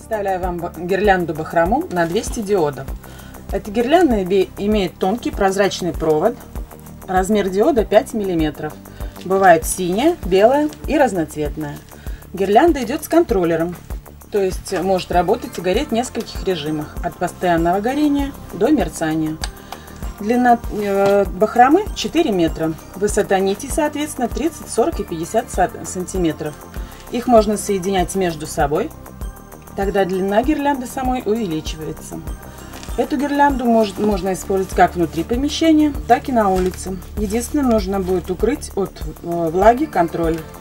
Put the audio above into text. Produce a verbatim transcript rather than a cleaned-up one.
Представляю вам гирлянду бахрому на двести диодов. Эта гирлянда имеет тонкий прозрачный провод, размер диода пять миллиметров. Бывает синяя, белая и разноцветная. Гирлянда идет с контроллером, то есть может работать и гореть в нескольких режимах, от постоянного горения до мерцания. Длина э, бахромы четыре метра, высота нитей, соответственно, тридцать, сорок и пятьдесят сантиметров. Их можно соединять между собой, тогда длина гирлянды самой увеличивается. Эту гирлянду может, можно использовать как внутри помещения, так и на улице. Единственное, нужно будет укрыть от э, влаги контроллер.